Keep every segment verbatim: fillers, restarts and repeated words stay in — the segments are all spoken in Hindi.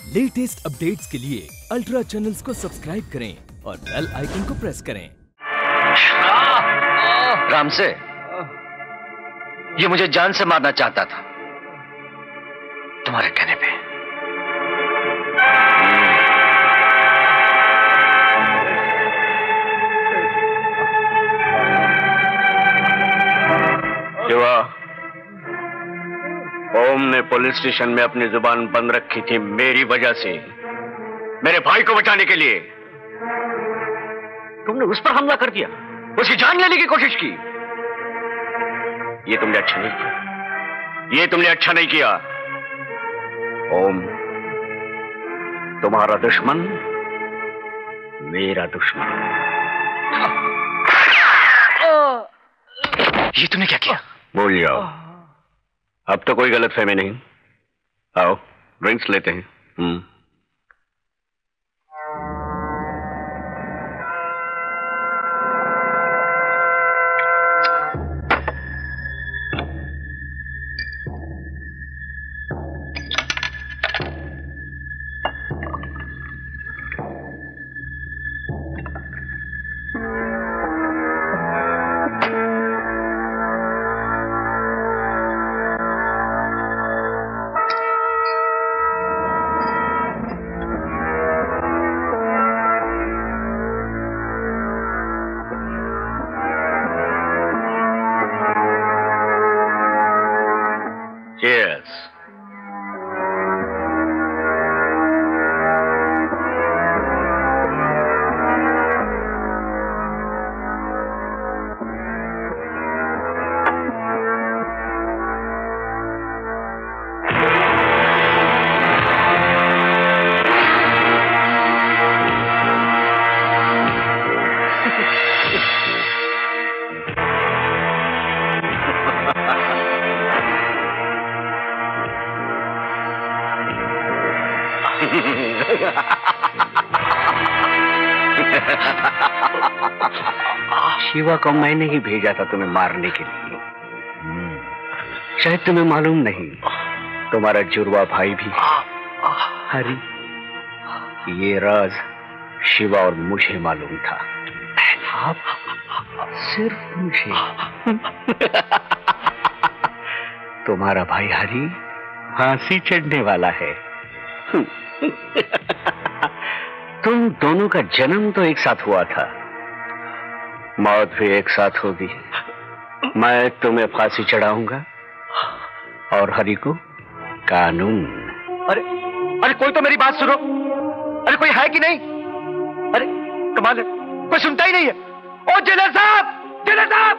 लेटेस्ट अपडेट्स के लिए अल्ट्रा चैनल्स को सब्सक्राइब करें और बेल आइकन को प्रेस करें। राम से ये मुझे जान से मारना चाहता था, तुम्हारे कहने पे। शिवा, ओम ने पुलिस स्टेशन में अपनी जुबान बंद रखी थी मेरी वजह से, मेरे भाई को बचाने के लिए। तुमने उस पर हमला कर दिया, उसकी जान लेने की कोशिश की। ये तुमने अच्छा नहीं किया, ये तुमने अच्छा नहीं किया। ओम, तुम्हारा दुश्मन मेरा दुश्मन। ये तुमने क्या किया? भूल जाओ, अब तो कोई गलतफहमी नहीं। आओ ड्रिंक्स लेते हैं। हम्म शिवा को मैंने ही भेजा था तुम्हें मारने के लिए। शायद तुम्हें मालूम नहीं, तुम्हारा जुड़वा भाई भी हरी। ये राज शिवा और मुझे मालूम था, आप सिर्फ मुझे। तुम्हारा भाई हरी फांसी चढ़ने वाला है। तुम दोनों का जन्म तो एक साथ हुआ था, मौत भी एक साथ होगी। मैं तुम्हें फांसी चढ़ाऊंगा और हरि को कानून। अरे अरे कोई तो मेरी बात सुनो। अरे कोई है कि नहीं? अरे कमाल है, कोई सुनता ही नहीं है। ओ जेलर साहब, जेलर साहब,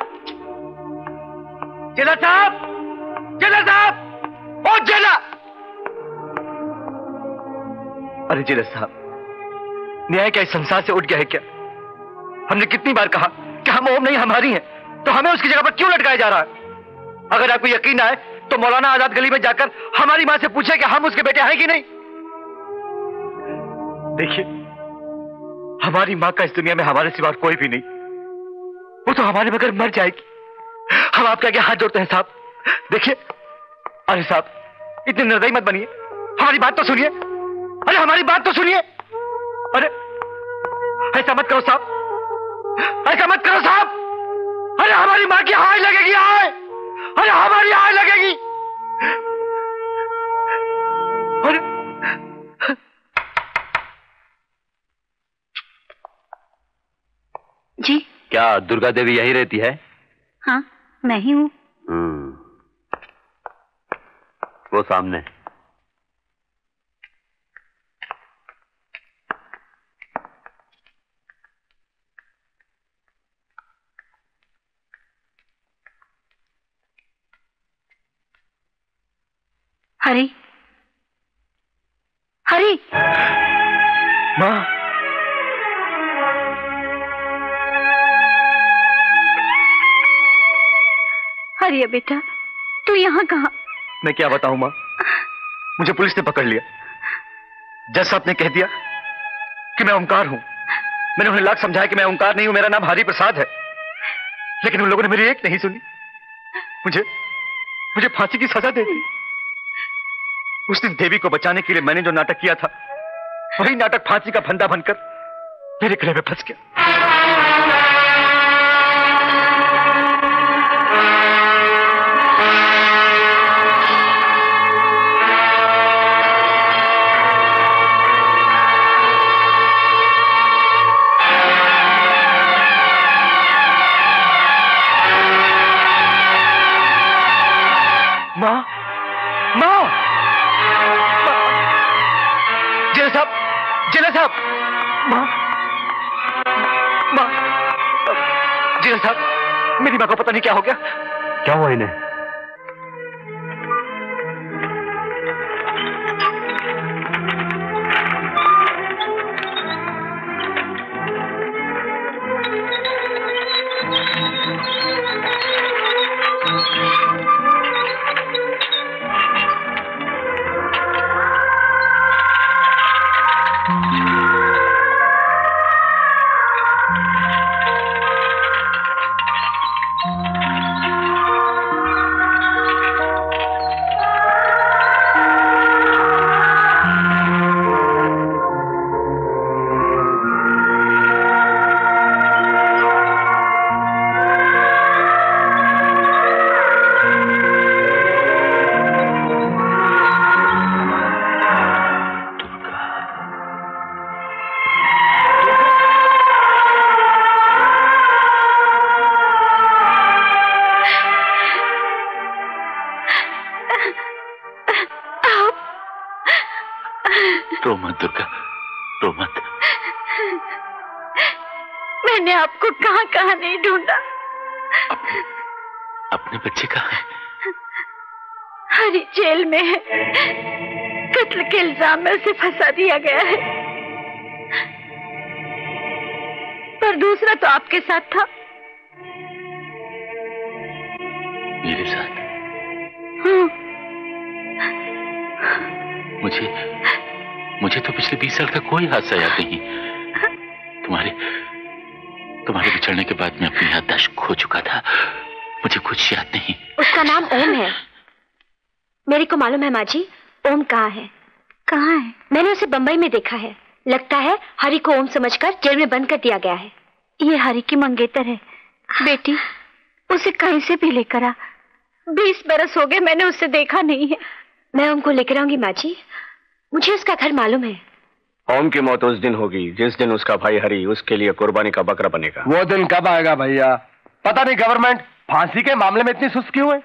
जेलर साहब, जेलर साहब, ओ जेलर। अरे जेलर साहब, न्याय क्या इस संसार से उठ गया है क्या? हमने कितनी बार कहा कि हम ओम नहीं हमारी हैं, तो हमें उसकी जगह पर क्यों लटकाया जा रहा है? अगर आपको यकीन आए तो मौलाना आजाद गली में जाकर हमारी मां से पूछे कि हम उसके बेटे हैं कि नहीं। देखिए, हमारी मां का इस दुनिया में हमारे सिवा कोई भी नहीं, वो तो हमारे बगैर मर जाएगी। हम आपके आगे हाथ जोड़ते हैं साहब। देखिए, अरे साहब इतने निर्दयी मत बनिए, हमारी बात तो सुनिए। अरे हमारी बात तो सुनिए। अरे ऐसा मत करो साहब, ऐसा मत करो साहब। अरे हमारी मां की हाय लगेगी, हाय। अरे हमारी हाय लगेगी। अरे जी, क्या दुर्गा देवी यही रहती है? हाँ मैं ही हूँ। हम्म, वो सामने। हरी, हरी। माँ, हरी बेटा, तू यहाँ कहाँ? मैं क्या बताऊं माँ, मुझे पुलिस ने पकड़ लिया। जज साहब ने कह दिया कि मैं ओंकार हूं। मैंने उन्हें लाख समझाया कि मैं ओंकार नहीं हूं, मेरा नाम हरि प्रसाद है, लेकिन उन लोगों ने मेरी एक नहीं सुनी। मुझे मुझे फांसी की सजा दे दी। उस दिन देवी को बचाने के लिए मैंने जो नाटक किया था, वही नाटक फांसी का फंदा बनकर मेरे गले में फंस गया। माँ, माँ, जिला साहब, जिला साहब, माँ, माँ, जिला साहब, मेरी माँ को पता नहीं क्या हो गया। क्या हुआ इन्हें? रो मत दुर्गा, रो मत। मैंने आपको कहां कहां नहीं ढूंढा। अपने, अपने बच्चे कहाँ हैं? हरी जेल में है। कत्ल के इल्जाम में उसे फंसा दिया गया है। पर दूसरा तो आपके साथ था। मेरे साथ? हाँ। मुझे मुझे तो पिछले बीस साल का कोई हादसा याद नहीं। तुम्हारे तुम्हारे बिछड़ने के बाद मैं अपनी याददाश्त खो चुका था। मुझे कुछ याद नहीं। उसका नाम ओम है। मेरे को मालूम है माँ जी, ओम कहाँ है। कहाँ है? मैंने उसे बंबई में देखा है। लगता है हरि को ओम समझकर जेल में बंद कर दिया गया है। ये हरि की मंगेतर है। बेटी, उसे कहीं से भी लेकर आ। बीस बरस हो गए मैंने उसे देखा नहीं है। मैं ओम को लेकर आऊंगी माँ जी। मुझे उसका घर मालूम है। ओम की मौत उस दिन होगी जिस दिन उसका भाई हरि उसके लिए कुर्बानी का बकरा बनेगा। वो दिन कब आएगा भैया? पता नहीं गवर्नमेंट फांसी के मामले में इतनी सुस्त क्यों है?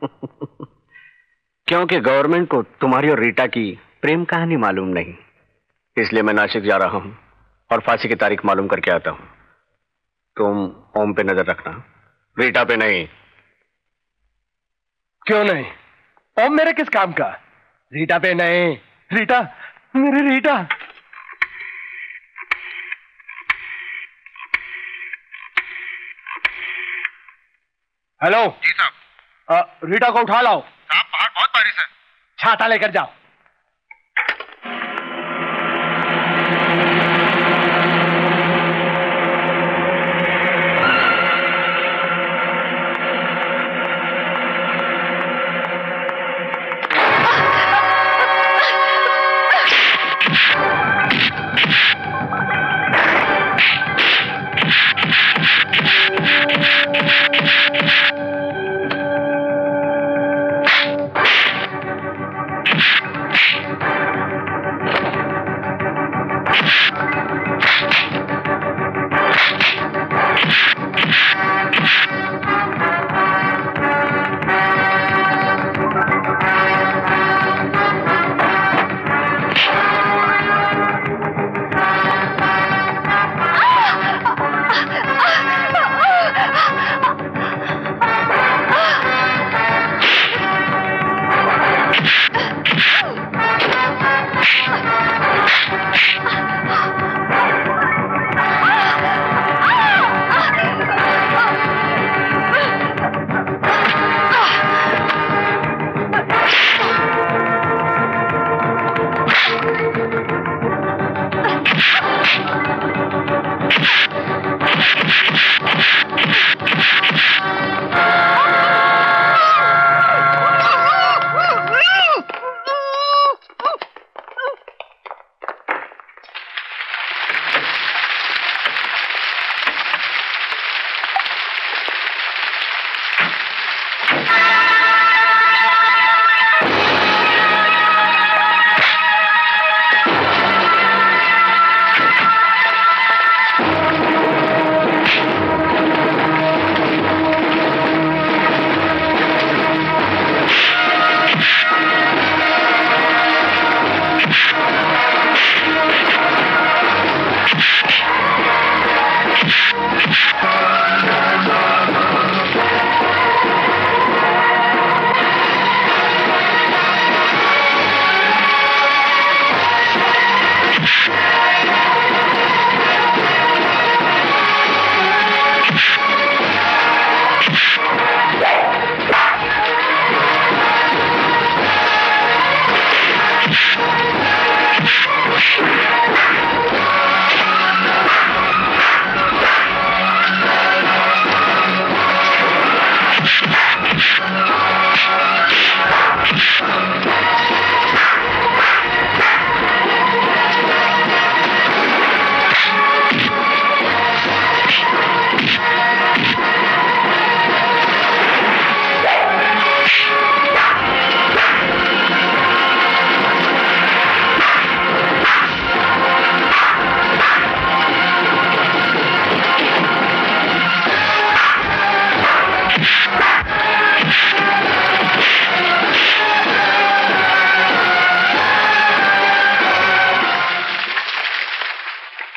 क्योंकि गवर्नमेंट को तुम्हारी और रीटा की प्रेम कहानी मालूम नहीं, इसलिए मैं नासिक जा रहा हूं और फांसी की तारीख मालूम करके आता हूं। तुम ओम पे नजर रखना, रीटा पे नहीं। क्यों नहीं? ओम मेरे किस काम का? रीटा पे नहीं। रीटा, मेरी रीटा। हेलो जी साहब। रीटा को उठा लाओ। साहब बाहर बहुत बारिश है। छाता लेकर जाओ।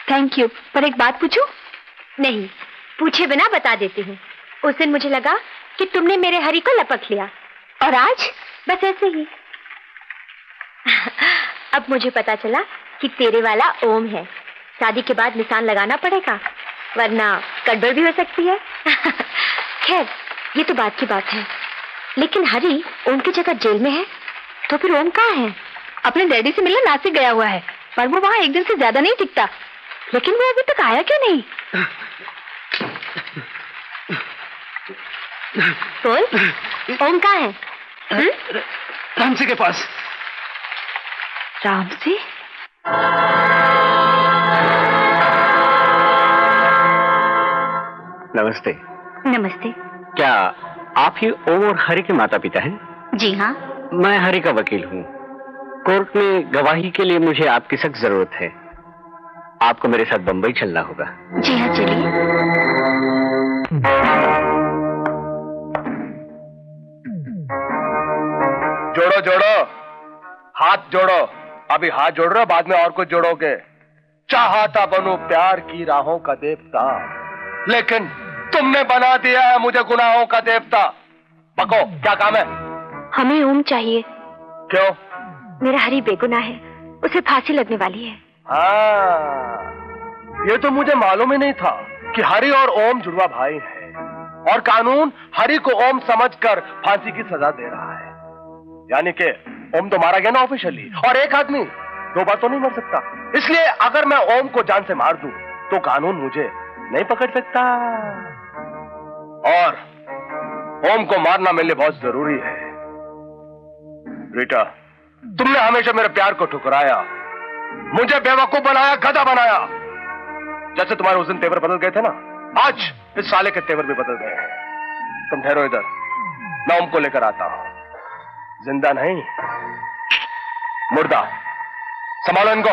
थैंक यू, पर एक बात पूछूं? नहीं, पूछे बिना बता देती हूँ। उस दिन मुझे लगा कि तुमने मेरे हरी को लपक लिया, और आज बस ऐसे ही। अब मुझे पता चला कि तेरे वाला ओम है। शादी के बाद निशान लगाना पड़ेगा, वरना गड़बड़ भी हो सकती है। खैर, ये तो बात की बात है, लेकिन हरी ओम की जगह जेल में है, तो फिर ओम कहाँ है? अपने डैडी से मिलने नासिक गया हुआ है, पर वो वहाँ एक दिन से ज्यादा नहीं टिकता। लेकिन वो अभी तक आया क्यों नहीं? बोल, ओम कहाँ है? रामसी के पास। रामसी? नमस्ते। नमस्ते। क्या आप ही ओम और हरि के माता पिता हैं? जी हाँ। मैं हरि का वकील हूँ। कोर्ट में गवाही के लिए मुझे आपकी सख्त जरूरत है। आपको मेरे साथ बंबई चलना होगा। जी हाँ, चलिए। जोड़ो जोड़ो, हाथ जोड़ो। अभी हाथ जोड़ रहे हो, बाद में और कुछ जोड़ोगे। चाहता बनूं प्यार की राहों का देवता, लेकिन तुमने बना दिया है मुझे गुनाहों का देवता। बको, क्या काम है? हमें ओम चाहिए। क्यों? मेरा हरी बेगुनाह है, उसे फांसी लगने वाली है। हाँ, ये तो मुझे मालूम ही नहीं था कि हरि और ओम जुड़वा भाई हैं, और कानून हरि को ओम समझकर फांसी की सजा दे रहा है। यानी कि ओम तो मारा गया ना ऑफिशियली, और एक आदमी दो बार तो नहीं मर सकता। इसलिए अगर मैं ओम को जान से मार दूं तो कानून मुझे नहीं पकड़ सकता, और ओम को मारना मेरे लिए बहुत जरूरी है। रीटा, तुमने हमेशा मेरे प्यार को ठुकराया, मुझे बेवकूफ बनाया, गधा बनाया। जैसे तुम्हारे उस दिन तेवर बदल गए थे ना, आज इस साले के तेवर भी बदल गए हैं। तुम ठहरो इधर, मैं ओम को लेकर आता हूं। जिंदा नहीं, मुर्दा। संभालो इनको।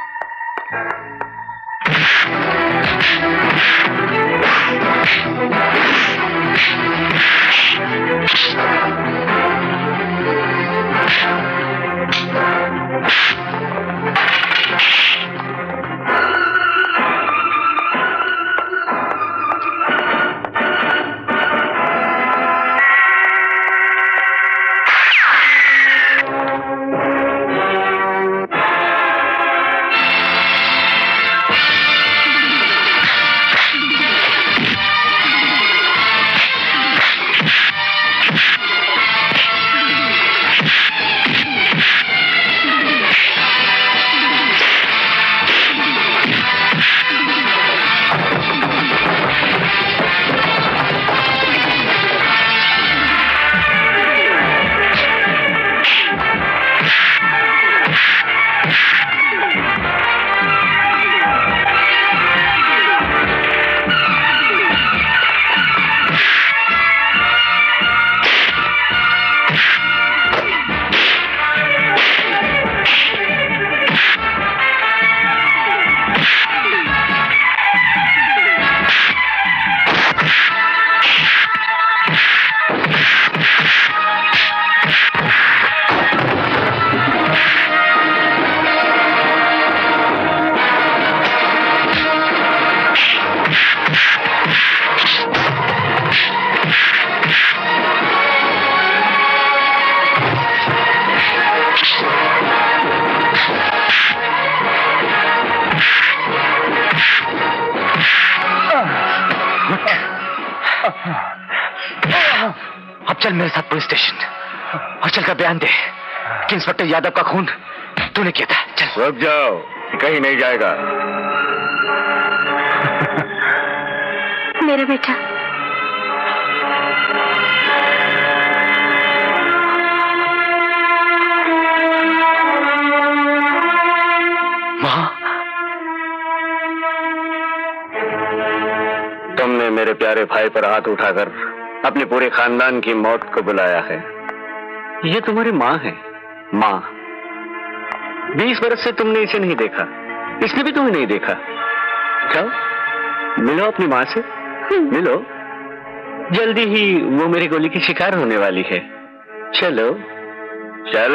अब चल मेरे साथ पुलिस स्टेशन और चल कर बयान दे कि इंस्पेक्टर यादव का खून तूने किया था। चल। रुक जाओ, कहीं नहीं जाएगा। मेरा बेटा। माँ, तुमने मेरे प्यारे भाई पर हाथ उठाकर अपने पूरे खानदान की मौत को बुलाया है। ये तुम्हारी माँ है। माँ, बीस बरस से तुमने इसे नहीं देखा, इसने भी तुम्हें नहीं देखा। जाओ, मिलो अपनी माँ से, मिलो। जल्दी ही वो मेरी गोली की शिकार होने वाली है। चलो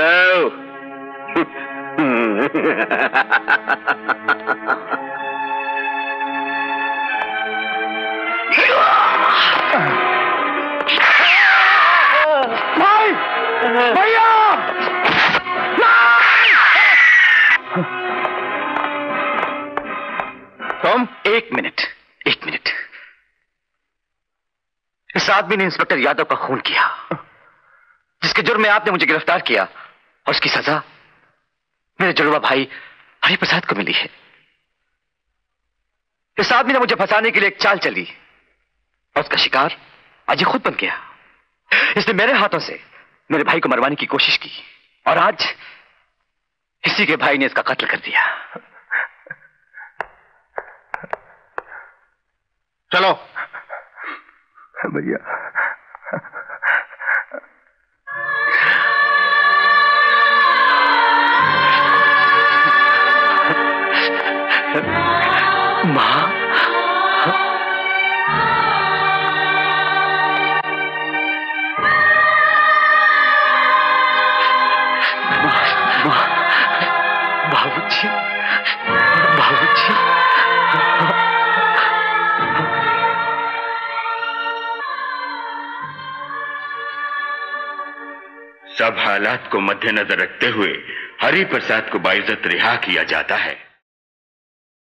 चलो। भैया! तुम एक मिनट, एक मिनट। इस आदमी ने इंस्पेक्टर यादव का खून किया, जिसके जुर्म में आपने मुझे गिरफ्तार किया, और उसकी सजा मेरे जुड़वा भाई हरि प्रसाद को मिली है। इस आदमी ने मुझे फंसाने के लिए एक चाल चली, और उसका शिकार आज ये खुद बन गया। इसने मेरे हाथों से मेरे भाई को मरवाने की कोशिश की, और आज इसी के भाई ने इसका कत्ल कर दिया। चलो भैया। मां, बाबूजी, बाबूजी। सब हालात को मद्देनजर रखते हुए हरि प्रसाद को बाइज्जत रिहा किया जाता है।